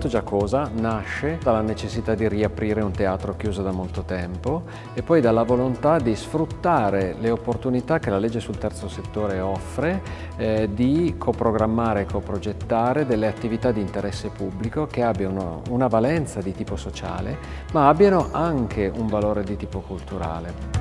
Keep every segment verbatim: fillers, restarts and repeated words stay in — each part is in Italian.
Palazzo Giacosa nasce dalla necessità di riaprire un teatro chiuso da molto tempo e poi dalla volontà di sfruttare le opportunità che la legge sul terzo settore offre eh, di coprogrammare e coprogettare delle attività di interesse pubblico che abbiano una valenza di tipo sociale, ma abbiano anche un valore di tipo culturale.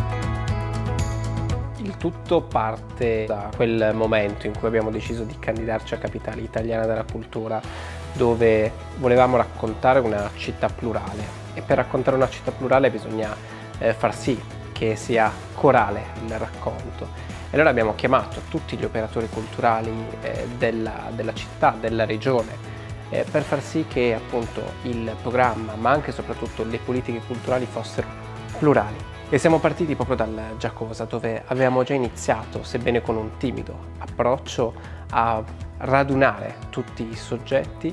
Il tutto parte da quel momento in cui abbiamo deciso di candidarci a Capitale Italiana della Cultura, dove volevamo raccontare una città plurale, e per raccontare una città plurale bisogna eh, far sì che sia corale il racconto. E allora abbiamo chiamato tutti gli operatori culturali eh, della, della città, della regione, eh, per far sì che appunto il programma, ma anche e soprattutto le politiche culturali fossero plurali. E siamo partiti proprio dal Giacosa, dove avevamo già iniziato, sebbene con un timido approccio, a radunare tutti i soggetti.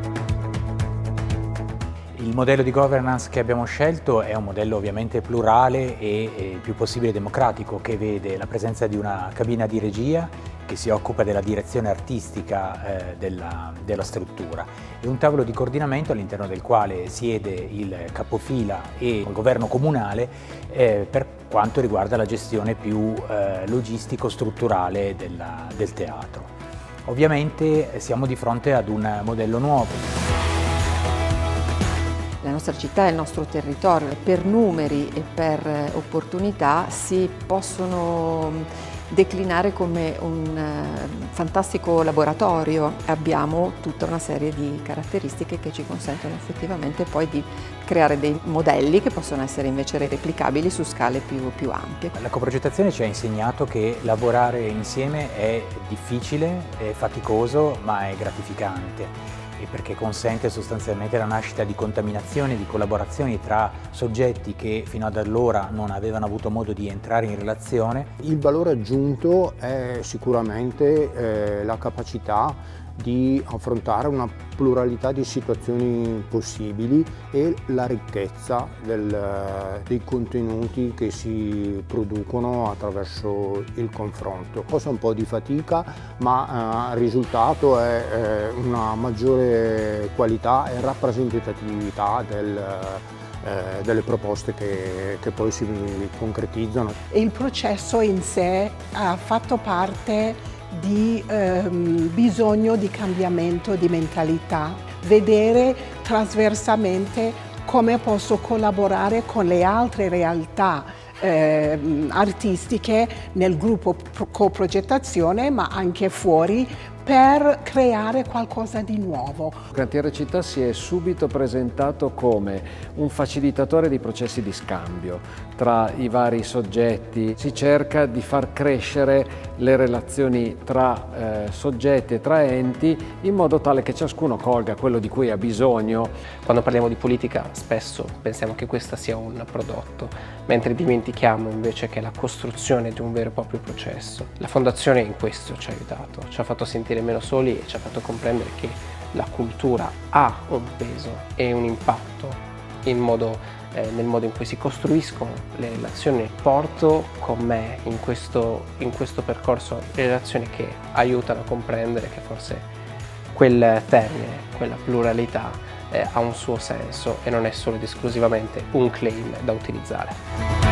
Il modello di governance che abbiamo scelto è un modello ovviamente plurale e il più possibile democratico, che vede la presenza di una cabina di regia che si occupa della direzione artistica eh, della, della struttura e un tavolo di coordinamento all'interno del quale siede il capofila e il governo comunale eh, per quanto riguarda la gestione più eh, logistico-strutturale del teatro. Ovviamente siamo di fronte ad un modello nuovo. La nostra città e il nostro territorio, per numeri e per opportunità, si possono declinare come un fantastico laboratorio. Abbiamo tutta una serie di caratteristiche che ci consentono effettivamente poi di creare dei modelli che possono essere invece replicabili su scale più, più ampie. La coprogettazione ci ha insegnato che lavorare insieme è difficile, è faticoso, ma è gratificante, perché consente sostanzialmente la nascita di contaminazioni, di collaborazioni tra soggetti che fino ad allora non avevano avuto modo di entrare in relazione. Il valore aggiunto è sicuramente eh, la capacità di affrontare una pluralità di situazioni possibili e la ricchezza del, dei contenuti che si producono attraverso il confronto. Costa un po' di fatica, ma eh, il risultato è eh, una maggiore qualità e rappresentatività del, eh, delle proposte che, che poi si concretizzano. Il processo in sé ha fatto parte di ehm, bisogno di cambiamento di mentalità, vedere trasversalmente come posso collaborare con le altre realtà eh, artistiche nel gruppo coprogettazione, ma anche fuori, per creare qualcosa di nuovo. Cantiere Città si è subito presentato come un facilitatore di processi di scambio tra i vari soggetti. Si cerca di far crescere le relazioni tra eh, soggetti e tra enti in modo tale che ciascuno colga quello di cui ha bisogno. Quando parliamo di politica spesso pensiamo che questa sia un prodotto, mentre dimentichiamo invece che è la costruzione di un vero e proprio processo. La Fondazione in questo ci ha aiutato, ci ha fatto sentire meno soli e ci ha fatto comprendere che la cultura ha un peso e un impatto in modo, eh, nel modo in cui si costruiscono le relazioni. Porto con me in questo, in questo percorso le relazioni che aiutano a comprendere che forse quel termine, quella pluralità eh, ha un suo senso e non è solo ed esclusivamente un claim da utilizzare.